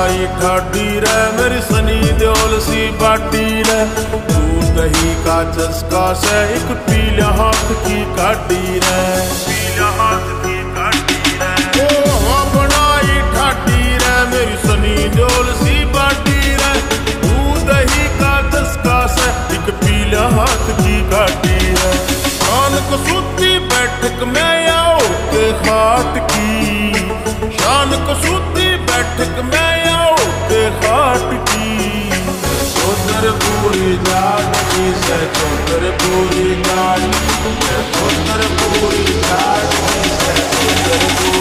बनाई ठाडी रे मेरी सनी देओल सी बाटी रे। तू दही का चस्का से एक पीला हाथ की काटी रे, पीला हाथ की काटी रे। ओ बनाई ठाडी रे मेरी सनी देओल सी बाटी रे। तू दही का चस्का से एक पीला हाथ की काटी रे। शान कसूती बैठक में आओ के खाट की, शान कसूती बैठक में आओ के खाट की। चौधर पूरी जाट की से चौधर पूरी जाट, चौधर पूरी जाट की से चौधर पूरी